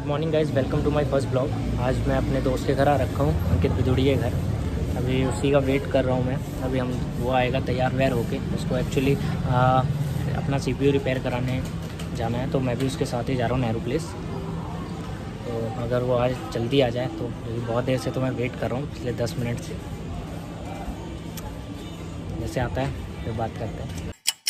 Morning guys, welcome to my first blog. आज मैं अपने दोस्त के घर आ रखा हूँ, अंकित बिदुड़िया के घर। अभी उसी का वेट कर रहा हूँ मैं। अभी वो आएगा तैयार वैयार होके। उसको एक्चुअली अपना CPU रिपेयर कराने जाना है, तो मैं भी उसके साथ ही जा रहा हूँ नेहरू प्लेस। तो अगर वो आज जल्दी आ जाए तो, बहुत देर से तो मैं वेट कर रहा हूँ, पिछले 10 मिनट से। जैसे आता है फिर बात करते हैं।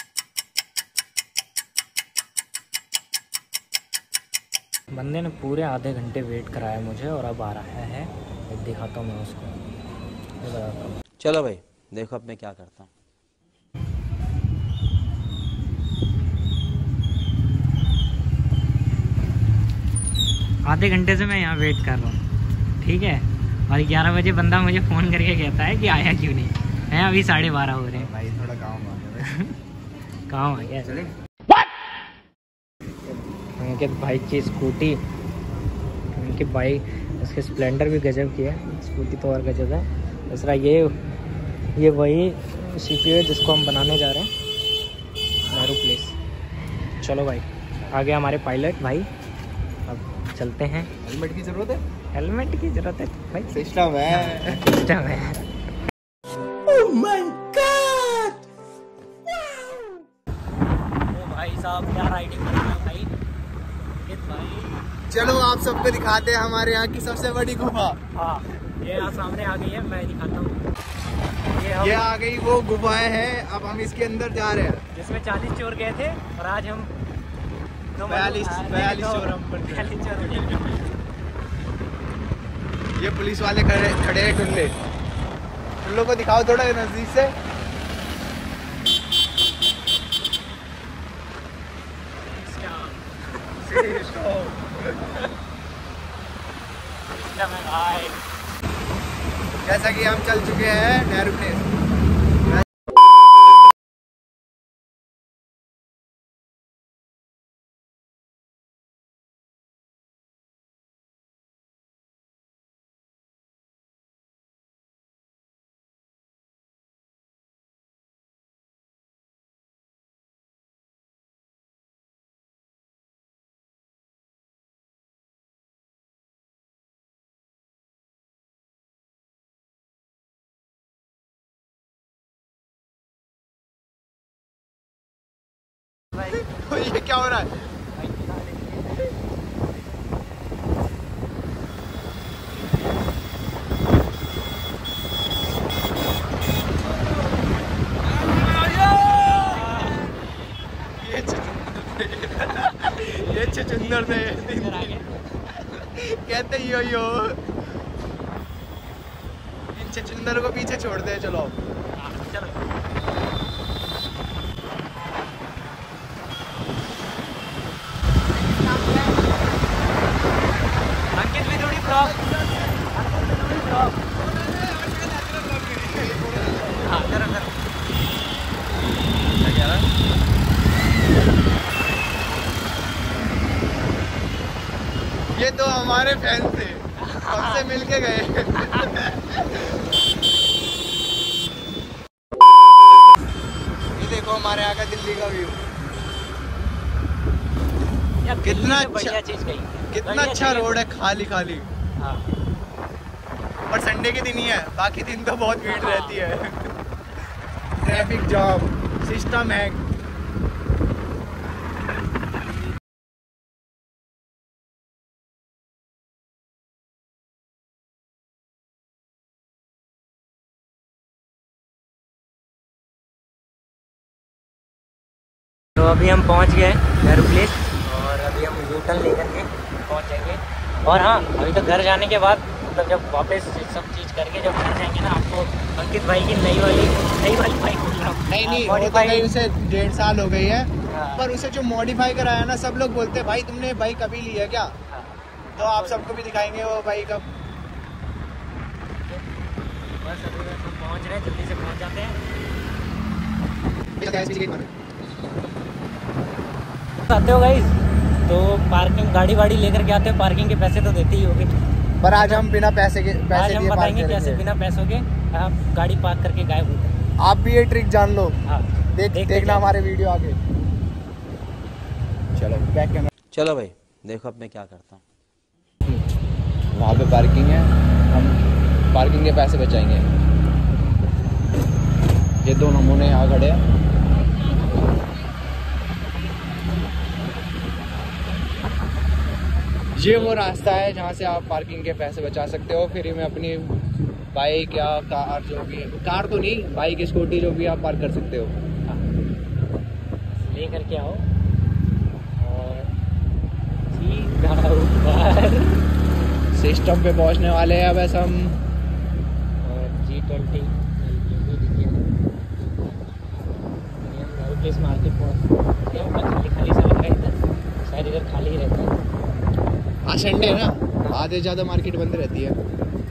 बंदे ने पूरे आधे घंटे वेट कराया मुझे और अब आ रहा है। दिखाता हूँ मैं उसको, ये बताता हूँ। चलो भाई, देखो अब मैं क्या करता हूँ। आधे घंटे से मैं यहाँ वेट कर रहा हूँ, ठीक है। और 11 बजे बंदा मुझे फ़ोन करके कहता है कि आया क्यों नहीं है। अभी 12:30 हो रहे हैं भाई, थोड़ा काम आ गया। काम आ गया। चले अंकित भाई की स्कूटी, अंकित भाई उसके स्प्लेंडर भी गजब की है, स्कूटी तो और गजब है। दूसरा ये वही CPU है जिसको हम बनाने जा रहे हैं नेहरू प्लेस। चलो भाई, आगे हमारे पायलट भाई। अब चलते हैं। हेलमेट की जरूरत है? हेलमेट की जरूरत है भाई, सिस्टम है, सिस्टम है। Oh my God! ओ भाई साहब, क्या राइडिंग कर रहे हो भाई। भाई चलो आप सबको दिखाते हैं हमारे यहाँ की सबसे बड़ी गुफा। हाँ, ये यहाँ सामने आ गई है, मैं दिखाता हूँ। ये आ गई वो गुफाएं हैं। अब हम इसके अंदर जा रहे हैं, जिसमें 40 चोर गए थे और आज हम 42 चोर हम बन गए। 42 चोर हो गए। ये पुलिस वाले खड़े हैं। टुल्लो को दिखाओ थोड़ा नजदीक से। जैसा कि हम चल चुके हैं नेहरू प्लेस। तो ये क्या हो रहा है? ये चुचुंदर थे कहते यो इन चुचुंदर को पीछे छोड़ते हैं। चलो अंकित बिदुड़ी ब्लॉग। हाँ, जरा ये तो हमारे फैन थे, हमसे मिलके गए। ये देखो हमारे यहाँ का दिल्ली का व्यू। कितना अच्छा चीज गई, कितना अच्छा रोड है, खाली खाली। हाँ। और संडे के दिन ही है, बाकी दिन तो बहुत भीड़ रहती है। ट्रैफिक जाम, सिस्टम है। तो अभी हम पहुंच गए नेहरू प्लेस और अभी हम U-टर्न लेकर के पहुंच जाएंगे। और हाँ, अभी तो घर जाने के बाद, मतलब जब वापस सब चीज़ करके जब घर जाएंगे ना, आपको अंकित भाई की नई वाली बाइक बोल रहा हूँ। नहीं, मॉडिफाई। उसे 1.5 साल हो गई है। हाँ। पर उसे जो मॉडिफाई कराया ना, सब लोग बोलते हैं भाई तुमने बाइक अभी ली है क्या? हाँ। तो आप सबको भी दिखाएंगे वो बाइक अब। बस अभी हम पहुँच रहे हैं, जल्दी से पहुँच जाते हैं। आते हो गाइस, तो पार्किंग गाड़ी वाड़ी लेकर के आते हो, पार्किंग के पैसे तो देते ही होगे। पर आज हम बिना पैसे के आज हम बताएंगे कैसे बिना पैसों के आप गाड़ी पार्क करके गायब होते हैं। आप भी ये ट्रिक जान लो। हाँ, देखना हमारे वीडियो आगे। चलो बैक कैमरा। चलो भाई, देखो अब मैं क्या करता हूँ। वहाँ पे पार्किंग है, हम पार्किंग के पैसे बचाएंगे। ये दो नमूने यहाँ खड़े हैं। ये वो रास्ता है जहाँ से आप पार्किंग के पैसे बचा सकते हो। फ्री में अपनी बाइक या कार, जो भी है, कार तो नहीं, बाइक स्कूटी जो भी आप पार्क कर सकते हो। ले करके आओ और सीधा ऊपर सिस्टम पे पहुँचने वाले हैं अब ऐसा हम। और G20 मार्केट पहुँच खाली सा लग रहा है इधर, शायद इधर खाली ही रहता है। आज संडे है ना, आधे ज़्यादा मार्केट बंद रहती है।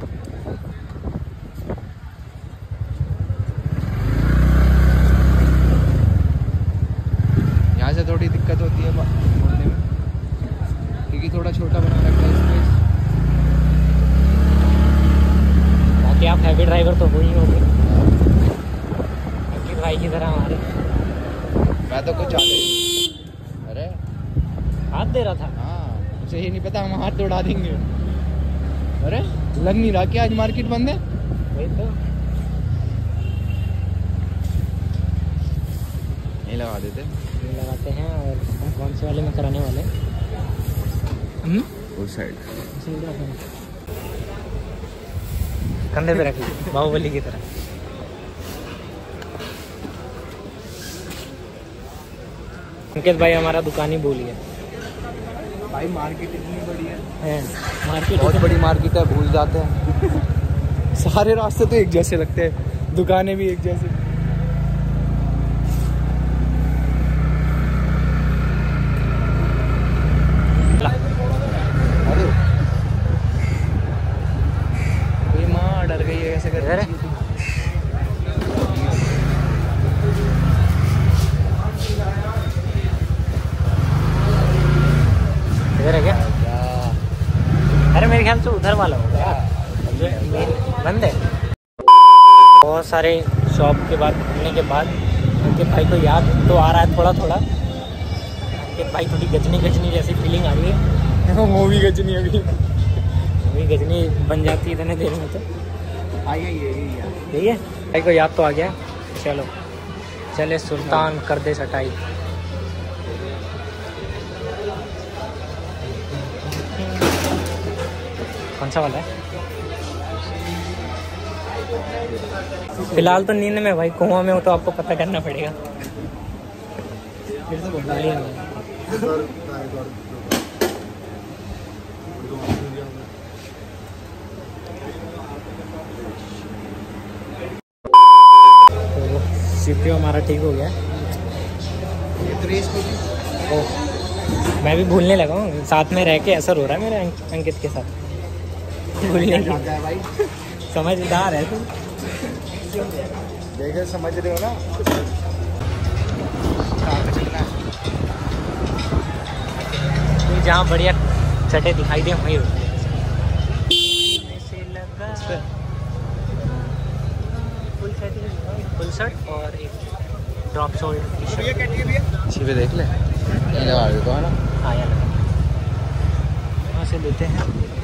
यहाँ से थोड़ी दिक्कत होती है बोलने में, क्योंकि थोड़ा छोटा बना रखा है स्पेस। बाकी आप हैवी ड्राइवर तो हो ही होंगे अंकित भाई की तरह हमारे। मैं तो कुछ अरे हाथ दे रहा था। हाँ, मुझे ये नहीं पता, हम हाथ तोड़ा देंगे। अरे लग नहीं रहा कि आज मार्केट बंद है। वही तो नहीं लगा देते, लगाते हैं। और कौन से वाले में कराने वाले उस साइड कंधे पे रख ली बाहुबली की तरह। अंकित भाई हमारा दुकान ही भूल गया भाई। मार्केट इतनी बड़ी है, मार्केट बहुत बड़ी मार्केट है, भूल जाते हैं। सारे रास्ते तो एक जैसे लगते हैं, दुकानें भी एक जैसे। ये माँ डर गई है, कैसे कर रही है? इधर है क्या? अरे मेरे ख्याल से उधर वाला होगा, बंद है। बहुत सारे शॉप के बाद घूमने के बाद अंकित भाई को याद तो आ रहा है थोड़ा थोड़ा। अंकित भाई थोड़ी गजनी गजनी जैसी फीलिंग आ रही है। मूवी गजनी अभी गजनी बन जाती है इतने देर में तो। यही है भाई को याद तो आ गया। चलो चले सुल्तान कर दे सटाई। कौन सा वाला है? फिलहाल तो नींद में भाई, कुआं में हो तो आपको पता करना पड़ेगा। तो सीपीयू हमारा ठीक हो गया। मैं भी भूलने लगा हूँ, साथ में रह के असर हो रहा है मेरे अंकित के साथ। भूलने की भाई समझदार है तू। देखो समझ रहे हो ना। जहाँ बढ़िया चटे दिखाई दे वहीं रुक। फुल शर्ट और एक ड्रॉप शोल्डर टी-शर्ट। सीधे देख ले, नहीं लगा देता है ना। हाँ यार वहाँ से लेते हैं।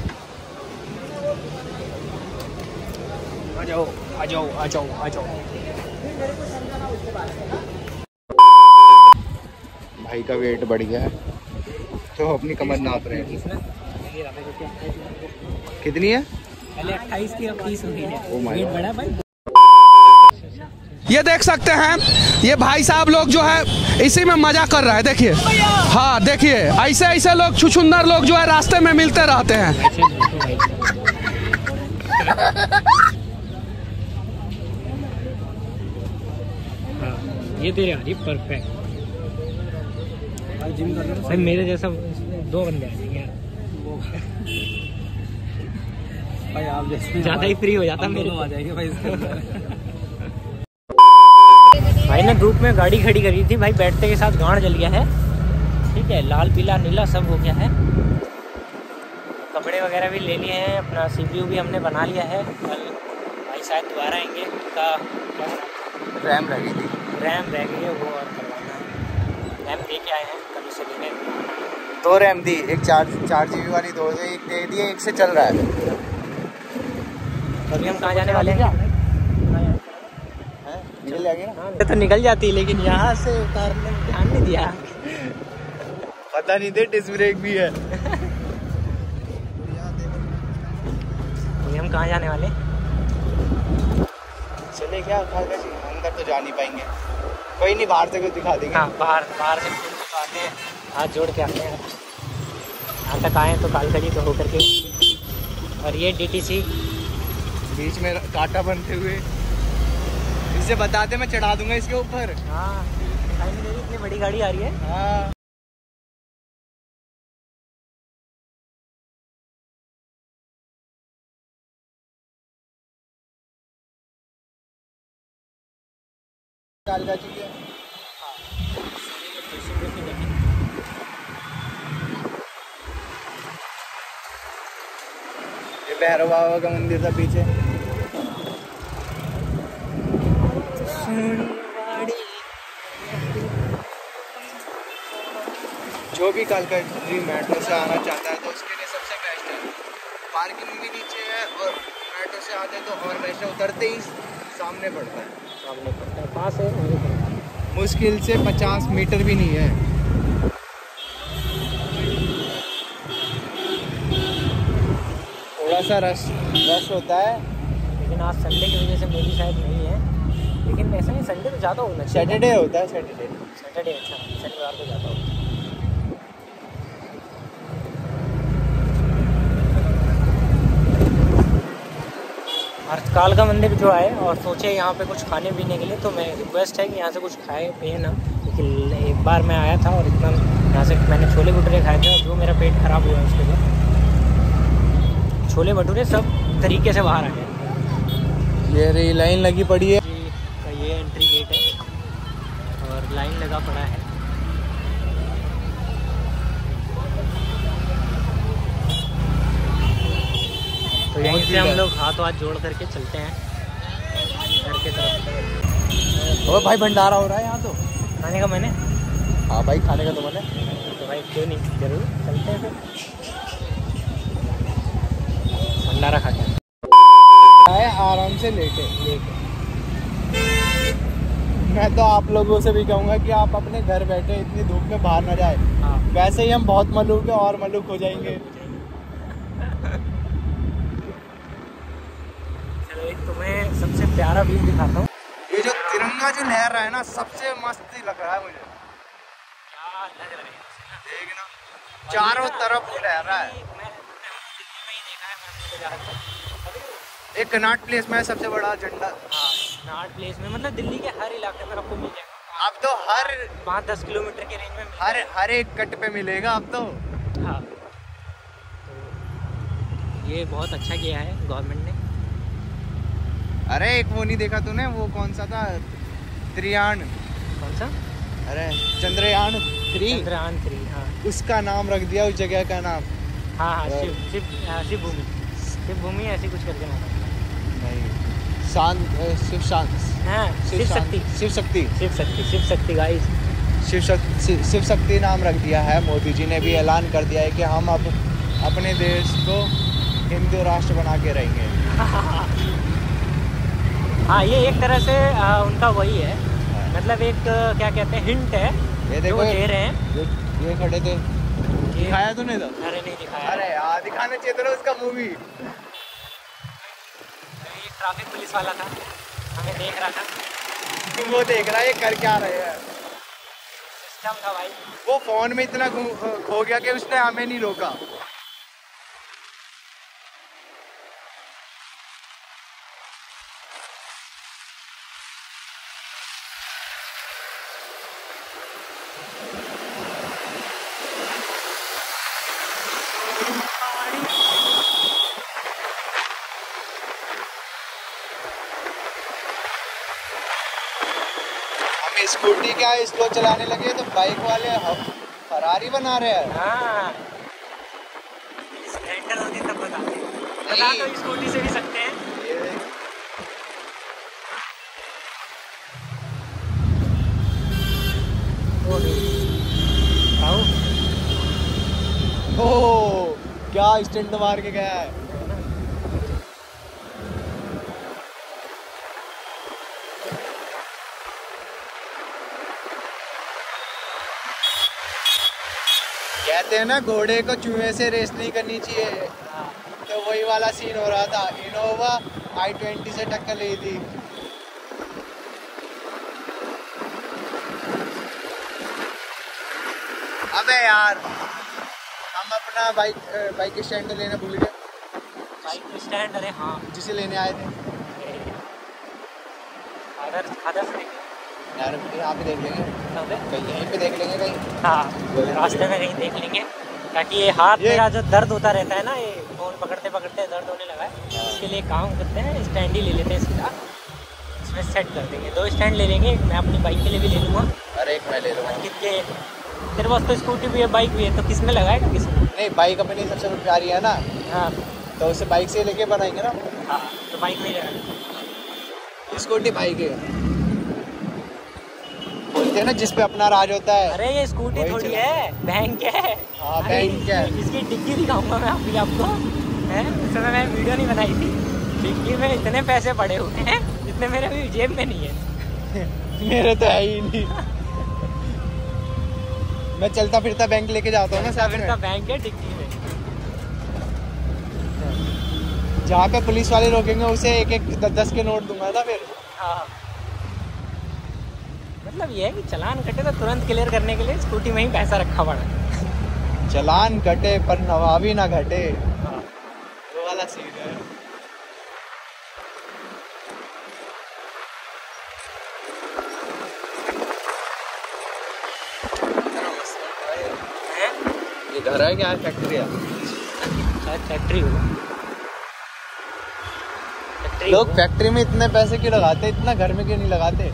आ जाओ आ जाओ आ जाओ आ जाओ। भाई का वेट बढ़ गया है तो अपनी कमर नाप रहे हैं। कितनी है? पहले 28 की, अब 30 हो गई है। Oh my wait God. बढ़ा भाई। ये देख सकते हैं, ये भाई साहब लोग जो है इसी में मजा कर रहा है। देखिए, हाँ देखिए, ऐसे ऐसे लोग छुछुंदर लोग जो है रास्ते में मिलते रहते हैं। ये तेरे आ रही परफेक्ट। जिम कर रहे हो भाई, मेरे जैसा 2 बंदे आ जाएंगे यार। भाई आप जैसे ज़्यादा ही फ्री हो जाता मेरे आ जाएंगे भाई इसके अंदर। भाई ने ग्रुप में गाड़ी खड़ी करी थी भाई, बैठते के साथ गांड जल गया है। ठीक है, लाल पीला नीला सब हो गया है। कपड़े वगैरह भी ले लिए हैं, अपना CPU भी हमने बना लिया है। कल भाई शायद दोबारा आएंगे, उनका रैम रह गई थी, रैम रह गई है वो और करवाना है। रैम दे के आए हैं, कल से लेने 2 रैम थी, एक 4 GB वाली 2 से एक दे दिए, एक से चल रहा है। अभी हम कहाँ जाने वाले हैं? निकल जाएंगे ना। तो निकल जाती, लेकिन यहाँ से उतारने में ध्यान नहीं दिया। पता नहीं थे डिस्क ब्रेक भी है। अभी हम कहाँ जाने वाले? चले क्या खाएगा जी, अंदर तो जा नहीं पाएंगे, कोई नहीं बाहर से कुछ दिखा देंगे। हाँ, बाहर से कुछ आते हैं, हाथ जोड़ के आते हैं। यहाँ तक आए तो कालकाजी तो होकर के। और ये DTC बीच में कांटा बनते हुए, इससे बताते मैं चढ़ा दूंगा इसके ऊपर। हाँ, दिखाई नहीं दे रही, इतनी बड़ी गाड़ी आ रही है। हाँ कालकाजी है। ये भैरव बाबा का मंदिर था पीछे। जो भी कालकाजी मेट्रो से आना चाहता है तो उसके लिए सबसे बेस्ट है। पार्किंग भी नीचे है और मेट्रो से आते तो और बेस्ट है, उतरते ही सामने पड़ता है। सामने पड़ता है, पास है, वहीं पड़ता है। मुश्किल से 50 मीटर भी नहीं है। थोड़ा सा रश होता है, लेकिन आज संडे की वजह से मेरी शायद नहीं है। लेकिन ऐसा नहीं, संडे तो ज़्यादा होना चाहिए। सैटरडे होता है, सैटरडे। अच्छा, शनिवार को ज़्यादा होता है। हर्षकाल का मंदिर जो आए और सोचे यहाँ पे कुछ खाने पीने के लिए, तो मैं रिक्वेस्ट है कि यहाँ से कुछ खाए पिए ना। लेकिन एक बार मैं आया था और इतना यहाँ से मैंने छोले भटूरे खाए थे, और जो मेरा पेट ख़राब हुआ है उसके बाद छोले भटूरे सब तरीके से बाहर आ गए। ये रही लाइन लगी पड़ी है जी का, ये एंट्री गेट है और लाइन लगा पड़ा है। तो यहीं से हम लोग हाथ जोड़ करके चलते हैं घर के तरफ। और भाई भंडारा हो रहा है यहाँ तो। खाने का मैंने, हाँ भाई खाने का तो मैंने, तो भाई क्यों नहीं, जरूर चलते हैं फिर भंडारा खा के आए आराम से लेटे। मैं तो आप लोगों से भी कहूँगा कि आप अपने घर बैठे इतनी धूप में बाहर ना जाए। हाँ, वैसे ही हम बहुत मलूक है और मलूक हो जाएंगे। चलो एक तुम्हें सबसे प्यारा व्यू दिखाता हूँ। ये जो तिरंगा जो लहर रहा है ना, सबसे मस्त लग रहा है मुझे। क्या लग रहा है देखना, चारों तरफ लहर रहा है। मैं दिल्ली में ही देखा है, मैं अपने बाजार में। एक कनॉट प्लेस में सबसे बड़ा झंडा। हाँ, नाट प्लेस में, मतलब दिल्ली के हर इलाके में आपको मिल जाएगा। अब तो हर 5-10 किलोमीटर के रेंज में हर एक कट पे मिलेगा अब तो। हाँ, तो ये बहुत अच्छा किया है गवर्नमेंट ने। अरे एक वो नहीं देखा तूने, वो कौन सा था, त्रियान, कौन सा? अरे चंद्रयान 3, चंद्रयान 3। हाँ उसका नाम रख दिया उस जगह का नाम। हाँ, शिव भूमि ऐसी कुछ करके नाम है। नहीं, शिव शक्ति गाइस। शिव शक्ति नाम रख दिया है। मोदी जी ने भी ऐलान कर दिया है कि हम अब अपने देश को हिंदू राष्ट्र बना के रहेंगे। हाँ, ये एक तरह से उनका वही है, मतलब एक क्या कहते हैं, हिंट है ये देखो, जो दे रहे हैं। ये खड़े थे, दिखाया तूने तो? अरे नहीं दिखाया। अरे यार दिखाना चाहिए था उसका मूवी। एक ट्रैफिक पुलिस वाला था, हमें देख रहा था। वो देख रहा है ये कर क्या रहे हैं। सिस्टम था भाई। वो फोन में इतना खो गया कि उसने हमें नहीं रोका। स्कूटी क्या स्लो चलाने लगे तो बाइक वाले फरारी बना रहे हैं। हाँ, स्प्लेंडर होती तब बता तो स्कूटी से भी सकते हैं। स्टंट मार के गया है। कहते हैं ना घोड़े को चूहे से रेस नहीं करनी चाहिए, तो वही वाला सीन हो रहा था। इनोवा i20 से टक्कर ली थी। अबे यार हम अपना बाइक स्टैंड लेना भूल गए। Bike stand? अरे हाँ, जिसे लेने आए थे यार, यहाँ पे देख लेंगे, कहीं यहीं पे देख लेंगे कहीं। हाँ, रास्ते में कहीं देख लेंगे, ताकि ये हाथ मेरा जो दर्द होता रहता है ना, ये फोन पकड़ते पकड़ते दर्द होने लगा है। इसके लिए काम करते हैं, स्टैंड ही ले लेते हैं सीधा, इसमें सेट कर देंगे। 2 स्टैंड ले लेंगे, मैं अपनी बाइक के लिए भी ले लूँगा। अरे एक मैं ले लूँगा। कितने तेरे पास तो स्कूटी भी है, बाइक भी है, तो किस में लगाएगा? किस में? नहीं, बाइक अपनी सबसे प्यारी है ना। हाँ, तो उसे बाइक से लेके बनाएंगे ना। हाँ, तो बाइक में जाएगा। स्कूटी बाइक है, बोलते हैं ना जिस पे अपना राज होता है। अरे ये स्कूटी थोड़ी है, बैंक है। हाँ, बैंक है। इसकी डिग्गी दिखाऊंगा मैं अभी आपको, है? उस समय मैंने वीडियो नहीं बनाई थी। डिग्गी में इतने पैसे पड़े हुए हैं जितने मेरे अभी जेब में नहीं है। मेरे तो है ही नहीं। मैं चलता फिरता बैंक लेके जाता हूँ ना साथ में। बैंक है डिग्गी में। जहाँ पे पुलिस वाले रोकेंगे उसे 1-1 10 के नोट दूंगा ना फिर। हाँ, मतलब ये है कि चालान कटे तो तुरंत क्लियर करने के लिए स्कूटी में ही पैसा रखा पड़ा। चालान कटे पर नवाबी ना घटे, वो वाला सीन है। ये घर है क्या फैक्ट्री है? शायद फैक्ट्री हो। लोग फैक्ट्री में इतने पैसे क्यों लगाते, इतना घर में क्यों नहीं लगाते?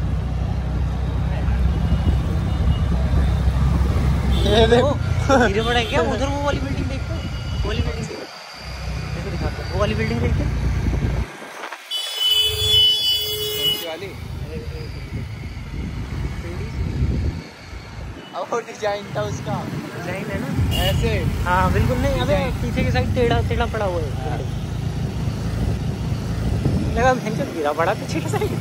ये देखो धीरे बढ़ा क्या, उधर वो वाली बिल्डिंग देखो, वो वाली बिल्डिंग देखो, दिखाते हैं वो वाली बिल्डिंग देखते हैं। वाली अब वो डिजाइन था उसका, डिजाइन है ना ऐसे। हाँ बिल्कुल नहीं, अबे पीछे की साइड टेढ़ा टेढ़ा पड़ा हुआ है। लगा भयंकर गिरा पड़ा पीछे की साइड।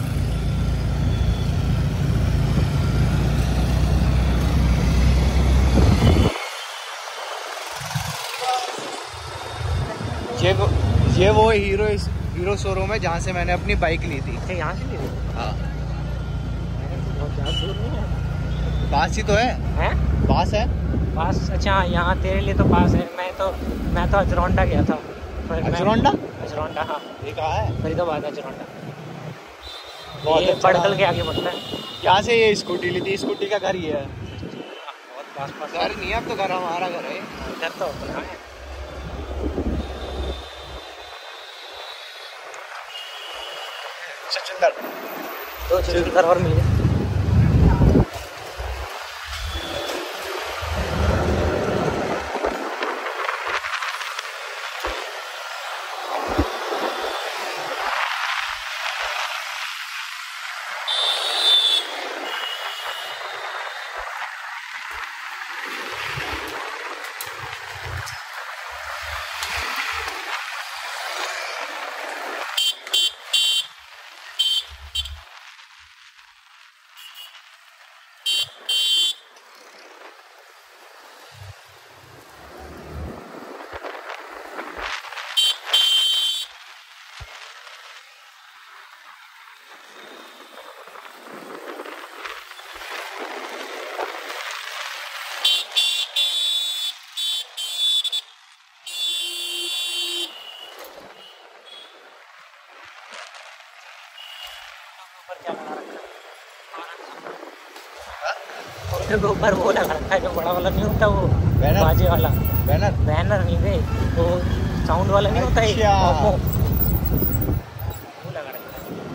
ये वो हीरो शोरूम है जहाँ से मैंने अपनी बाइक ली थी। अच्छा, यहाँ से ली थी? हाँ, बहुत ज़्यादा दूर नहीं है। पास ही तो है। हैं? पास है। पास? अच्छा, यहाँ तेरे लिए तो पास है। मैं तो अजरौंडा गया था। अजरौंडा? अजरौंडा, हाँ। ये कहाँ है? फरीदाबाद अजरौंडा। बहुत ये अच्छा पड़कल के आगे पड़ता है। यहाँ से ये स्कूटी ली थी, स्कूटी का घर ये है। बहुत पास पास। घर नहीं है अब तो, घर हमारा घर है। इधर तो अपना है। सचिंदर 2 चीज़ घर और मिल गए। ऊपर वो लगा रखा है जो बड़ा वाला नहीं होता, वो बैनर? बाजे वाला बैनर? बैनर नहीं थे, वो साउंड वाला नहीं होता है, अच्छा। वो लगा रखा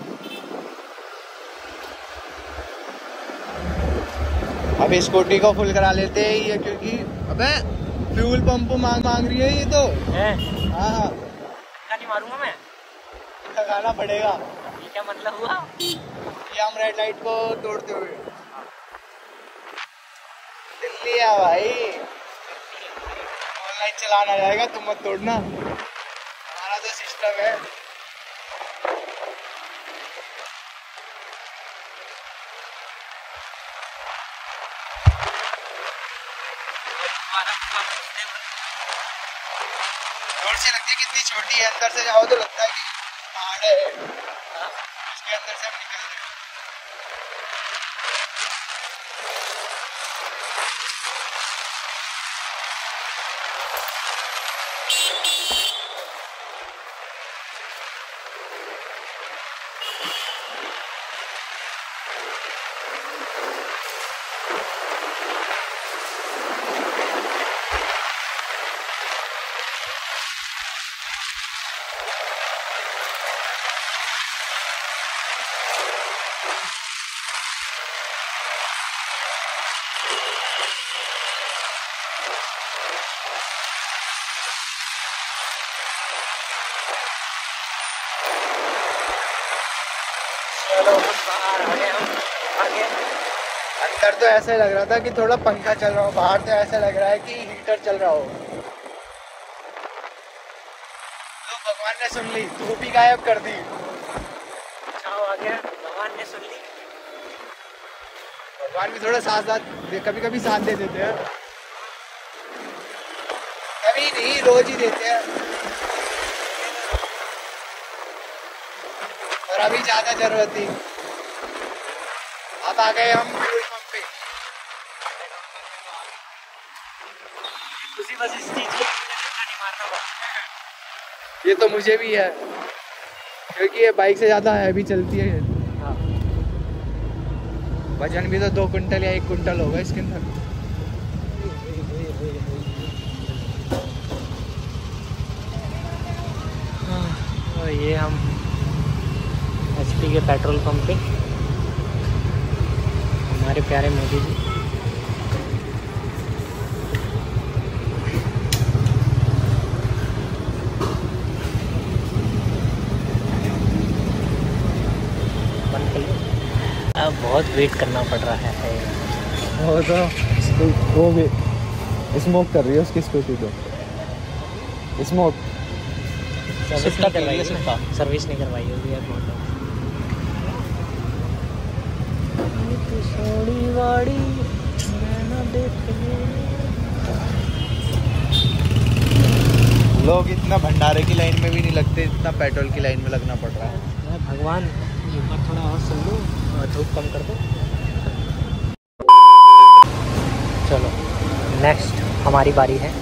है। अब स्कूटी को फुल करा लेते हैं ये, क्योंकि अबे फ्यूल पंप मांग रही है ये तो। है? हाँ, नहीं मारूंगा मैं, लगाना पड़ेगा। ये क्या मतलब हुआ? ये हम रेड लाइट को तोड़ते हुए दिल्ली है भाई, बाइक चलाना जाएगा, तुम मत तोड़ना, हमारा तो सिस्टम है। रोड से लगती है कितनी छोटी है, अंदर से जाओ तो लगता है कि पहाड़ है, इसके अंदर से हम निकल रहे हैं। चलो बाहर आ गए हम, आगे। अंदर तो ऐसा लग रहा था कि थोड़ा पंखा चल रहा हो, बाहर तो ऐसा लग रहा है कि हीटर चल रहा हो। तो भगवान ने सुन ली, धूप ही गायब कर दी। छाव आ गया, भगवान ने सुन ली। भगवान भी थोड़ा साथ कभी कभी साथ दे देते हैं, कभी नहीं रोज ही देते हैं। और अभी ज्यादा जरूरत थी। अब आ गए हम फ्यूल पंप पे। उसी बस इस चीज को नहीं मारना पड़ा। ये तो मुझे भी है, क्योंकि ये बाइक से ज्यादा हैवी चलती है। हाँ। वजन भी तो 2 कुंटल या 1 कुंटल होगा इसके अंदर। और ये हम HP के पेट्रोल पंप पे, हमारे प्यारे मोदी जी। अब बहुत वेट करना पड़ रहा है। वो तो वो भी स्मोक कर रही है उसकी स्कूटी तो, स्मोक सर्विस नहीं करवाई है ना? सर्विस नहीं करवाई होगी यार बहुत। लोग इतना भंडारे की लाइन में भी नहीं लगते, इतना पेट्रोल की लाइन में लगना पड़ रहा है। भगवान एक बार थोड़ा और सुन लो, धूप कम कर दो। चलो नेक्स्ट हमारी बारी है।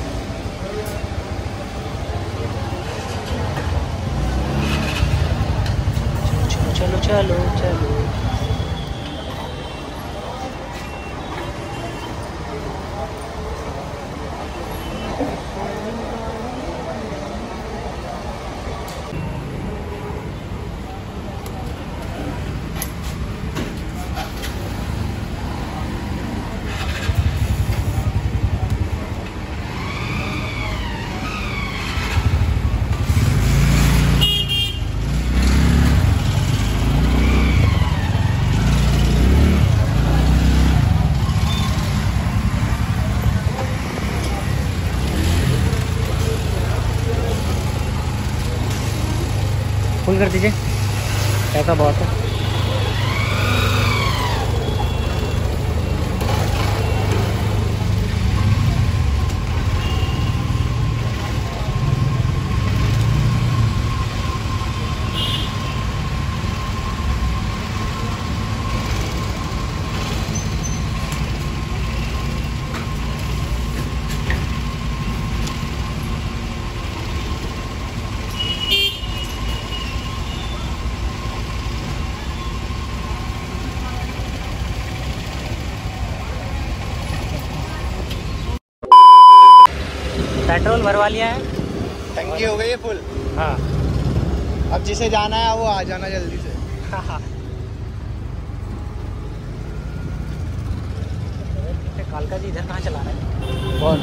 चलो चलो चलो। फुल कर दीजिए, ऐसा बहुत है। पेट्रोल भरवा लिया है, टंकी हो गई है फुल। हाँ। अब जिसे जाना है वो आ जाना जल्दी से। कालका जी इधर कहाँ चला रहा है? कौन?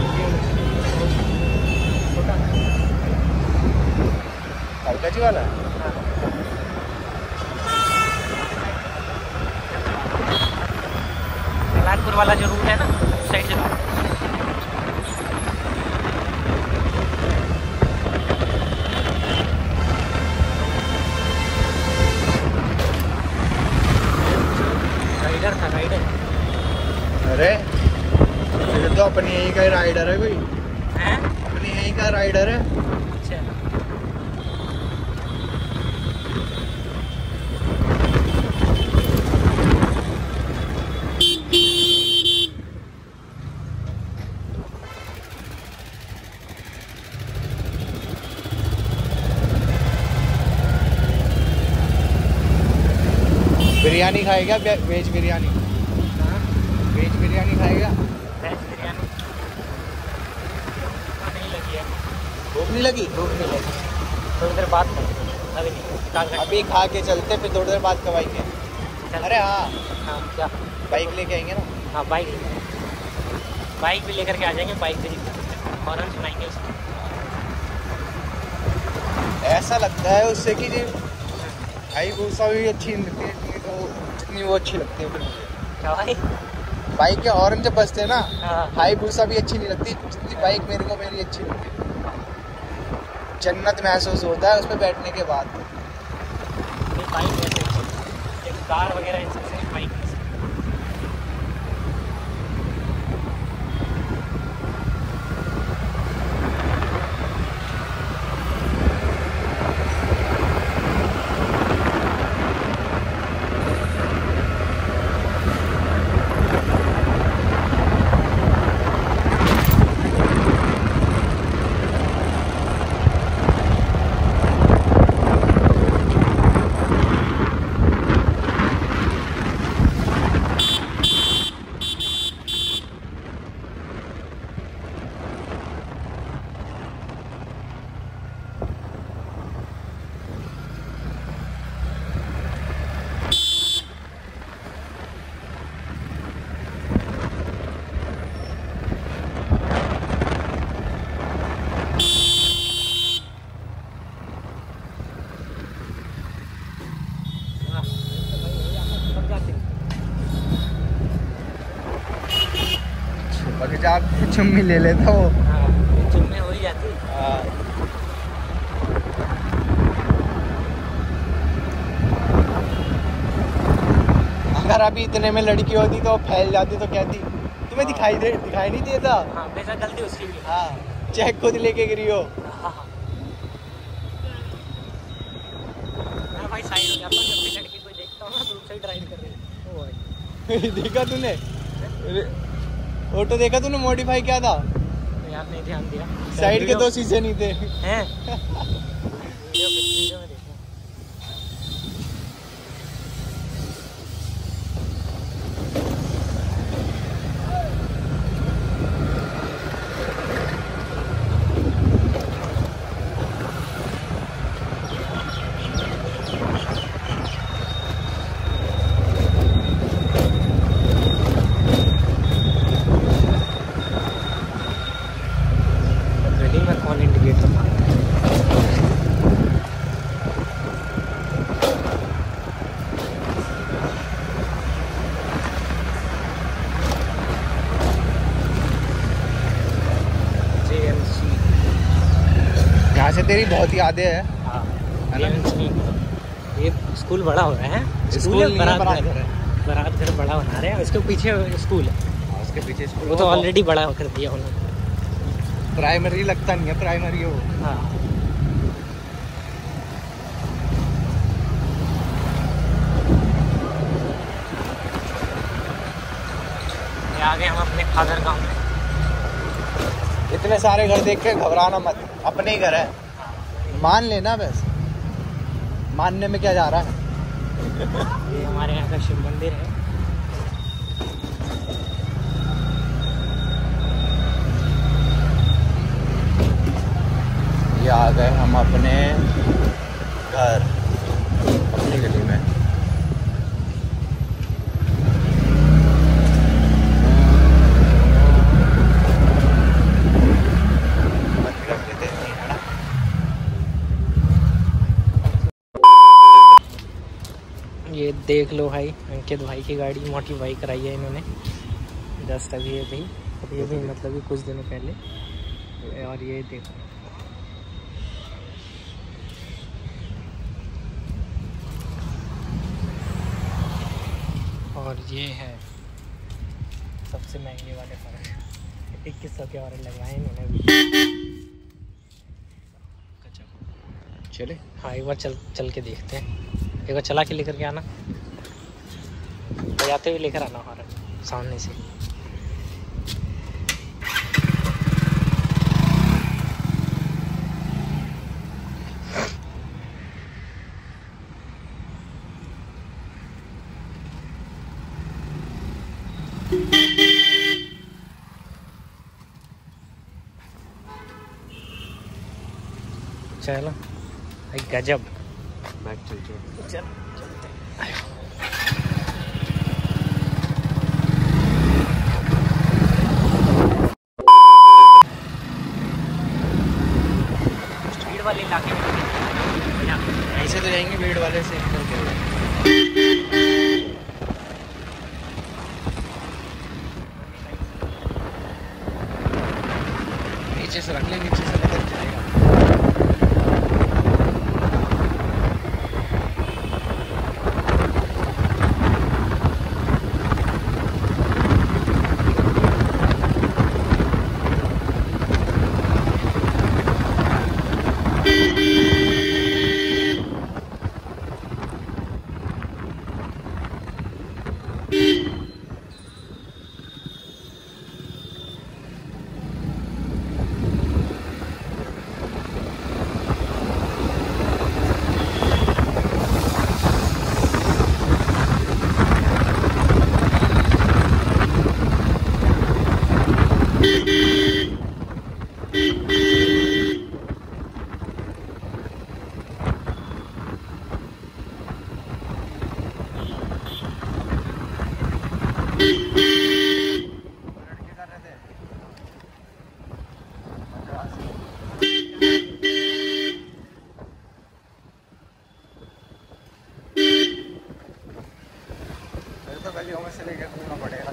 कालका जी वाला है? कल्याणपुर वाला जो रूट है ना, उस साइड चला रहा है। अच्छा बिरयानी खाएगा? वेज बिरयानी? वेज बिरयानी खाएगा? वेज बिरयानी नहीं लगी है। भूख नहीं लगी? भूख नहीं लगी, थोड़ी देर बाद अभी नहीं, अभी खा के चलते, फिर थोड़ी देर बाद कब आएंगे? अरे हाँ, हाँ क्या? बाइक लेके आएंगे ना? हाँ बाइक भी लेकर के आ जाएंगे, बाइक भी हॉर्न सुनाएंगे उसको। ऐसा लगता है उससे कि जी भाई भूसा भी अच्छी नहीं लगती है जितनी वो अच्छी लगती है फिर मुझे। क्या भाई? बाइक के हॉर्न जब बजते हैं ना, हाँ। हाई भूसा भी अच्छी नहीं लगती जितनी बाइक मेरे को मेरी अच्छी लगती है। जन्नत महसूस होता है उस पर बैठने के बाद। बाइक वैसे अच्छी, एक कार वगैरह इन सबसे बाइक ऐसे। आप चुम्मी ले लेता वो। हाँ चुम्मे हो ही जाती। अगर अभी इतने में लड़की होती तो फैल जाती तो कहती तुम्हें दिखाई नहीं देता। हाँ बेशक गलती उसकी भी। हाँ चाहे खुद लेके गिरी हो। हाँ भाई साइड हो जाता हूँ, जब भी लड़की को देखता हूँ ना तो उससे ड्राइव कर रही है। देखा तूने ऑटो देखा तूने? मॉडिफाई क्या था यार? नहीं ध्यान दिया। साइड के 2 शीशे नहीं थे। हैं? वीडियो में देखो। गली में कौन इंडिकेटर मार रहा है? यहाँ से तेरी बहुत यादें है। हाँ है ना? ये स्कूल बड़ा हो रहा है। स्कूल नहीं है, बारात घर है। बारात घर बड़ा बना रहे हैं, उसके पीछे स्कूल है। उसके पीछे स्कूल वो तो ऑलरेडी बड़ा कर दिया उन्होंने। प्राइमरी लगता नहीं है, प्राइमरी है वो। हाँ ये आ गए हम अपने फादर गांव में। इतने सारे घर देख के घबराना मत, अपने ही घर है, मान लेना बस। मानने में क्या जा रहा है। ये हमारे यहाँ का शिव मंदिर है। ये आ गए हम अपने घर, अपनी गली में। ये देख लो भाई, अंकित भाई की गाड़ी मॉडिफाई कराई है इन्होंने जस्ट अभी मतलब कि कुछ दिनों पहले। और ये देखो और ये है सबसे महंगे वाले फर्क 2100 के और लगवाए इन्होंने भी। चले? हाँ एक बार चल के देखते हैं। एक बार चला के लेकर के आना, बजाते हुए लेकर आना हमारा सामने से। चलो गजब। बैठ चल चल भीड़ वाले इलाके में ऐसे तो जाएंगे भीड़ वाले से निकल के। नीचे से रख ले, नीचे से निकल जाएगा। तो गलियों में से लेकर घूमना पड़ेगा।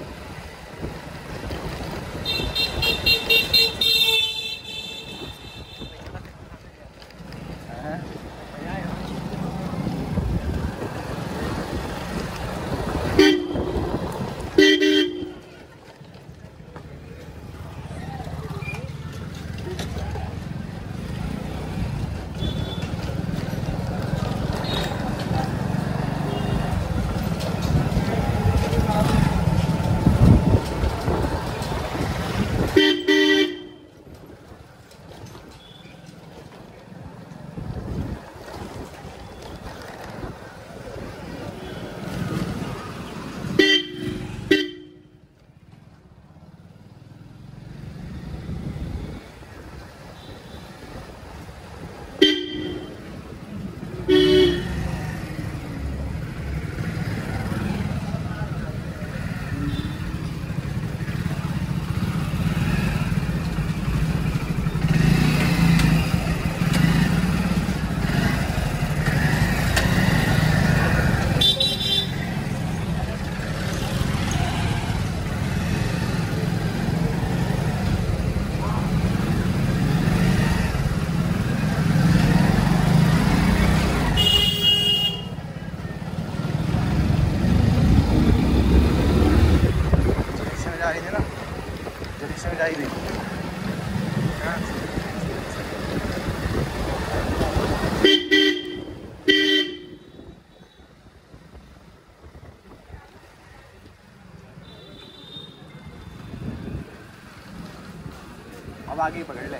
अब आगे ही पकड़ ले।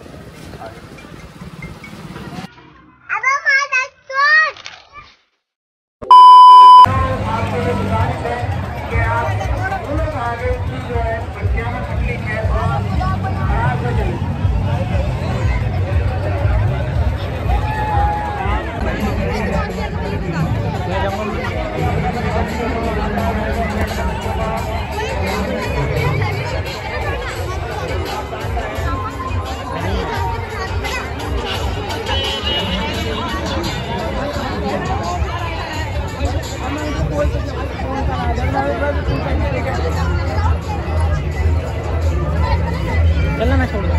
चलना मैं छोड़ दूँ।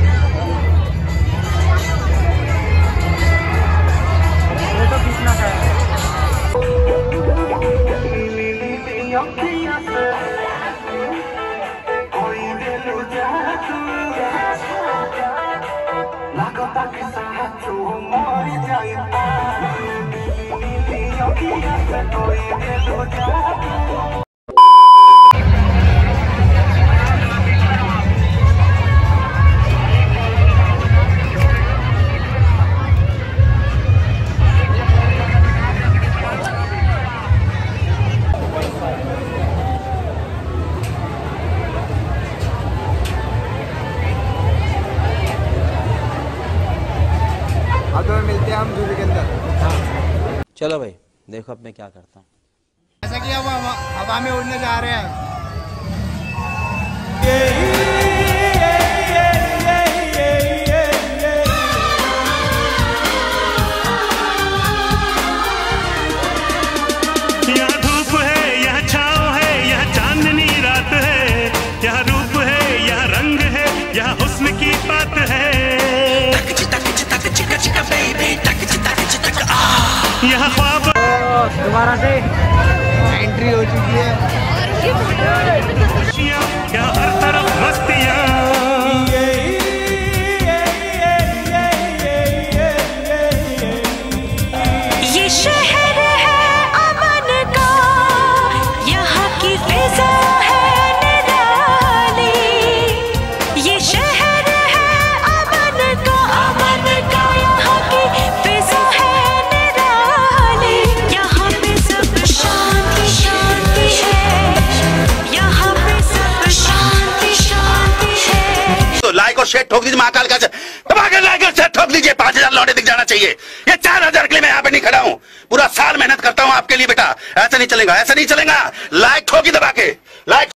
फोटो खींचना है। कोई दिल तो मिलते हैं हम झूले के अंदर। चलो भाई देखो अब मैं क्या करता हूँ। जैसा कि अब हम हवा में उड़ने जा रहे हैं। यहाँ धूप है, यहाँ छाँव है, यहाँ चांदनी रात है, यहाँ रूप है, यहाँ रंग है, यहाँ हुस्न की बात है। यहाँ ख्वाब दोबारा से एंट्री हो चुकी है। यहाँ हर तरफ मस्तियाँ। ये शहर है अमन का, यहाँ की फिजा है निराली। ये शहर है अमन का, यहाँ की फिजा है निराली। यहाँ पे सब शांति शांति है, यहाँ पे सब शांति शांति है। तो लाइक और शेयर ठोक दीजिए, महाकाल का लाइक और शेयर ठोक दीजिए। 5000 लौटे दिख जाना चाहिए। ये 4000 के लिए मैं यहाँ पे नहीं खड़ा हूँ। पूरा साल मेहनत करता हूँ आपके लिए बेटा। ऐसा नहीं चलेगा, ऐसा नहीं चलेगा। लाइक ठोकी दबा के लाइक